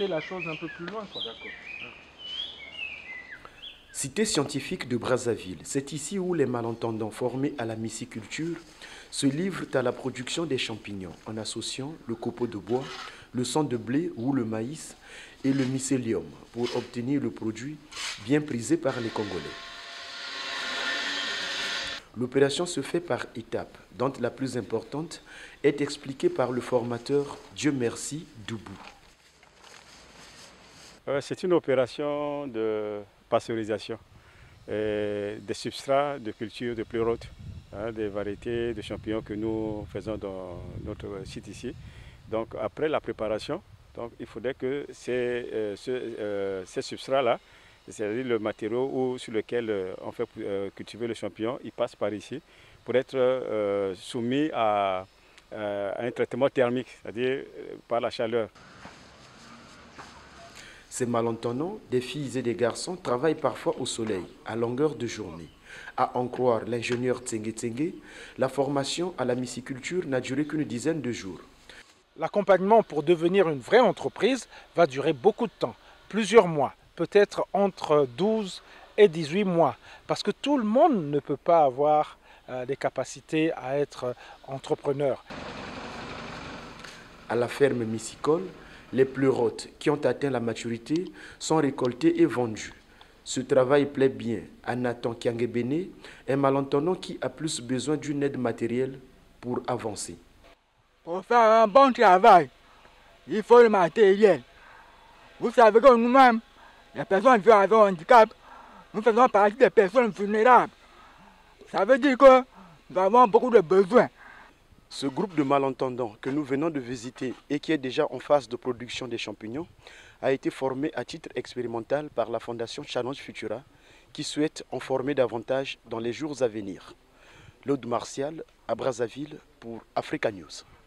porter la chose un peu plus loin, quoi. D'accord. Cité scientifique de Brazzaville, c'est ici où les malentendants formés à la myciculture se livrent à la production des champignons en associant le copeau de bois, le sang de blé ou le maïs et le mycélium pour obtenir le produit bien prisé par les Congolais. L'opération se fait par étapes, dont la plus importante est expliquée par le formateur Dieu merci Doubou. C'est une opération de pasteurisation des substrats de culture de pleurotes, des variétés de champignons que nous faisons dans notre site ici. Donc après la préparation, donc, il faudrait que ces substrats-là, c'est-à-dire le matériau sur lequel on fait cultiver le champignon, il passe par ici pour être soumis à un traitement thermique, c'est-à-dire par la chaleur. Ces malentendants, des filles et des garçons, travaillent parfois au soleil, à longueur de journée. À en croire l'ingénieur Tsenge Tsenge, la formation à la myciculture n'a duré qu'une dizaine de jours. L'accompagnement pour devenir une vraie entreprise va durer beaucoup de temps, plusieurs mois, peut-être entre 12 et 18 mois, parce que tout le monde ne peut pas avoir les capacités à être entrepreneur. À la ferme mycicole, les pleurotes qui ont atteint la maturité sont récoltées et vendues. Ce travail plaît bien à Nathan Kiangebene, un malentendant qui a plus besoin d'une aide matérielle pour avancer. Pour faire un bon travail, il faut le matériel. Vous savez que nous-mêmes, les personnes vivant avec un handicap, nous faisons partie des personnes vulnérables. Ça veut dire que nous avons beaucoup de besoins. Ce groupe de malentendants que nous venons de visiter et qui est déjà en phase de production des champignons a été formé à titre expérimental par la Fondation Challenge Futura qui souhaite en former davantage dans les jours à venir. Claude Martial à Brazzaville pour Africa News.